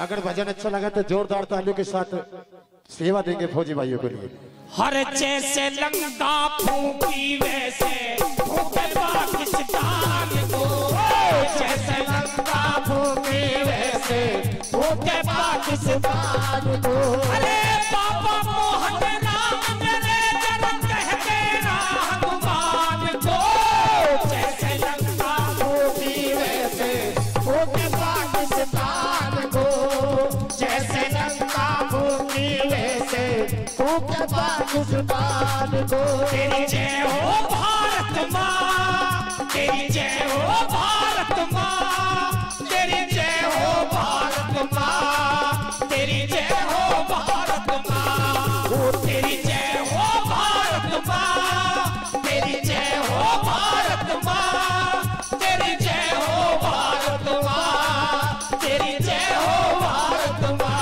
अगर भजन अच्छा लगा तो जोरदार तालियों के साथ सेवा देंगे फौजी भाइयों के लिए। हर जैसे लंका फूंकी वैसे फूंके पाकिस्तान को, जैसे लंका फूंकी वैसे फूंके पाकिस्तान को। अरे बाबा मोहन राम मेरे जन्म कहते ना हनुमान को, जैसे लंका फूंकी वैसे फूंके पाकिस्तान को, जैसे लंका फूंकी वैसे फूंके पाकिस्तान को। तेरी जय हो भारत माँ, तेरी जय हो भारत माँ, तेरी जय हो भारत माँ, तेरी जय हो भारत माँ, तेरी जय हो भारत माँ, तेरी जय हो भारत माँ, तेरी जय हो भारत माँ, तेरी जय हो भारत माँ।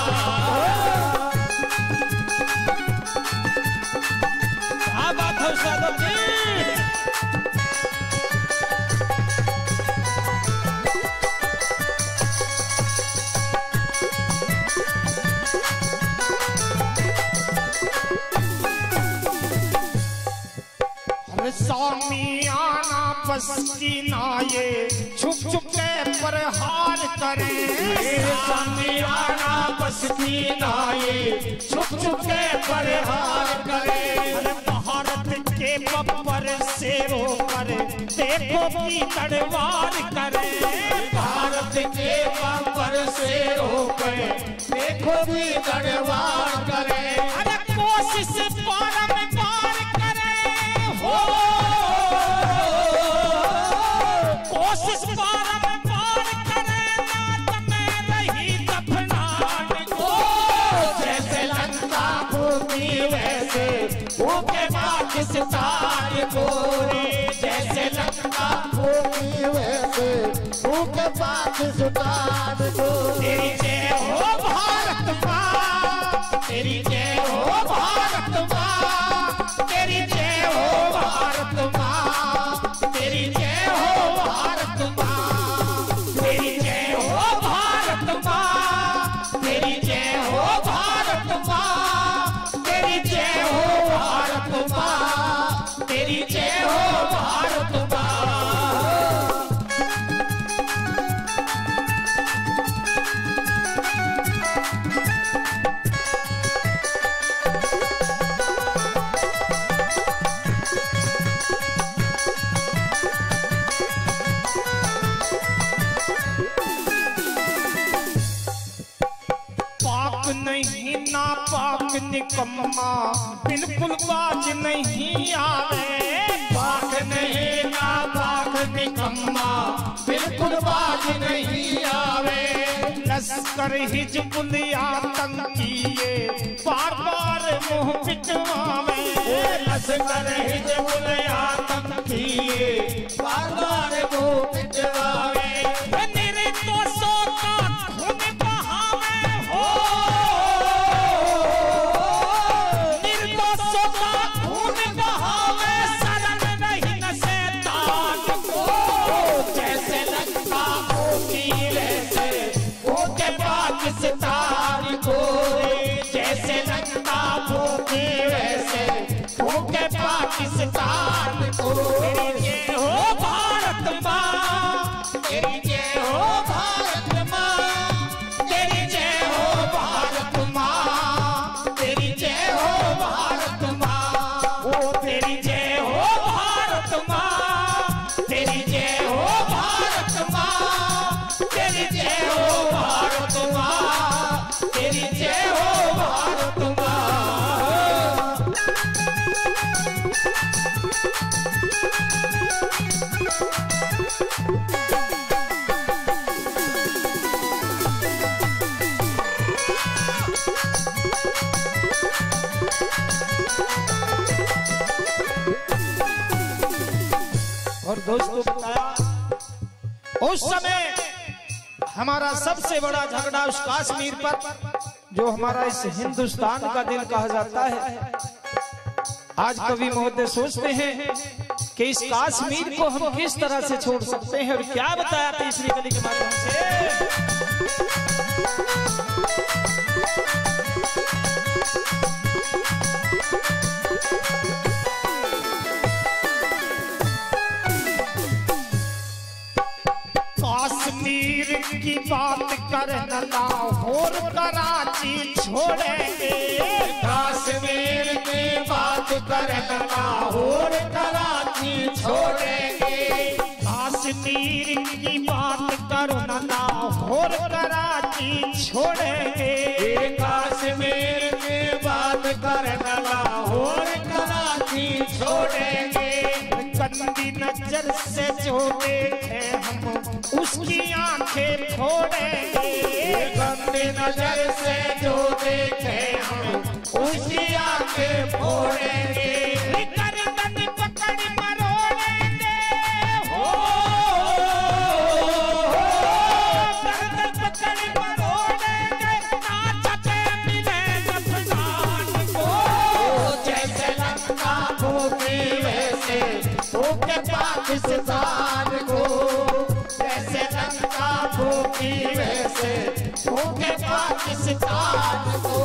क्या बात है साधु जी। सामियाना बस्ती ना ये छुप छुप के प्रहार करे, सामियाना बस्ती ना ये छुप छुप के प्रहार करे। भारत के बब्बर शेरों पर देखो की तलवार करे, भारत के बब्बर शेरों पर देखो की तलवार करे। अरे कोशिश पार में पार करे हो, कोशिश पार में पार करे नाथ में रही दफनान को, जैसे लंका फूंकी वैसे फूंके पाकिस्तान को, जैसे लंका फूंकी वैसे फूंके पाकिस्तान को। तेरी जय हो भारत माँ, तेरी जय हो भारत माँ, तेरी जय हो भारत माँ, तेरी जय हो भारत माँ, तेरी जय हो भारत माँ, तेरी जय हो भारत माँ, तेरी जय हो भारत माँ, तेरी जय हो भारत माँ। नहीं ना पाक निकम्मा बिल्कुल बाज नहीं आवे, पाक नहीं ना पाक निकम्मा बिल्कुल बाज नहीं आवे। लश्कर हिजबुल आतंकीये बार बार मुंह पिटवावे, लश्कर हिजबुल आतंकीये बार बार मुंह पिटवावे। पाकिस्तान को, जैसे लंका फूंकी वैसे फूंके पाकिस्तान को। तेरी जय हो भारत माँ, तेरी जय हो भारत माँ, तेरी जय हो भारत माँ, तेरी जय हो भारत माँ, ओ तेरी जय हो भारत माँ, तेरी जय हो भारत माँ, तेरी जय हो भारत माँ, तेरी जय हो भारत माँ। और दोस्तों बताया उस समय हमारा सबसे बड़ा झगड़ा उस कश्मीर पर, जो हमारा इस हिंदुस्तान का दिल कहा जाता है। आज कवि महोदय सोचते हैं कि इस कश्मीर को हम किस तरह से छोड़ सकते हैं और क्या बताया तीसरी कली के माध्यम से। कश्मीर की बात करना लाहौर कराची छोड़ेंगे। कश्मीर की बात करना लाहौर कराची छोड़ेंगे। कश्मीर की बात करना लाहौर कराची छोड़ेंगे। कश्मीर की बात करना लाहौर कराची छोड़ेंगे। गंदी नजर से जो देखे हम उसकी आंखें फोड़ेंगे। गंदी नजर से जो देखे हम उसकी आंखें फोड़ेंगे। गर्दन पकड़ मरोड़ेंगे हो, गर्दन पकड़ मरोड़ेंगे। नाचते मिले जफनान को, जैसे लंका भूखी वैसे भूखे पाकिस्तान को। जैसे लंका भूखी वैसे भूखे पाकिस्तान को।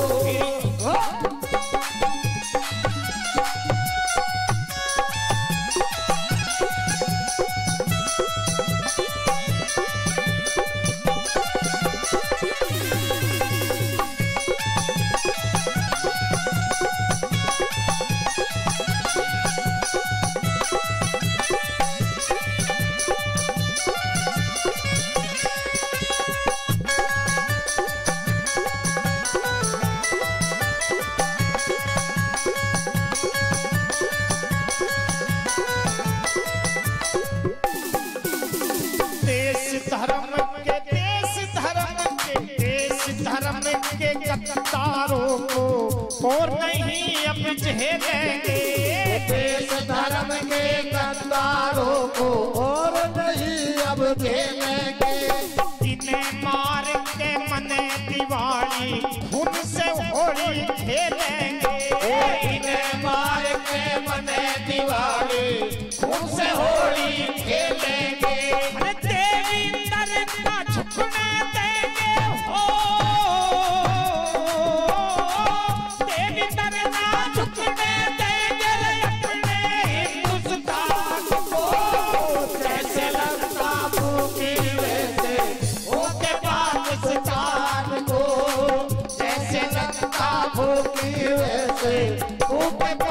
गद्दारों को और नहीं अब झेलेंगे। देश धर्म के गद्दारों को और नहीं अब झेलेंगे। इन्हें मार के मने दिवाली खून से होली खेलेंगे। इन्हें मार के मने दिवाली खून से होली खेलेंगे। अरे देवींद्र ना झुकने देंगे हो, देवींद्र ना झुकने देंगे अपने हिंदुस्तान को। जैसे लंका भूखी वैसे भूखे पाकिस्तान को। जैसे लंका भूखी वैसे भूखे